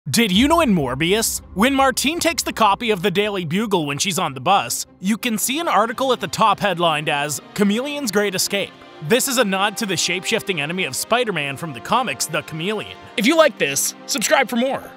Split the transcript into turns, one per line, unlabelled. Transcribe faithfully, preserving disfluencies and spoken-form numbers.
Did you know in Morbius, when Martine takes the copy of the Daily Bugle when she's on the bus, you can see an article at the top headlined as Chameleon's Great Escape. This is a nod to the shape-shifting enemy of Spider-Man from the comics, the Chameleon. If you like this, subscribe for more.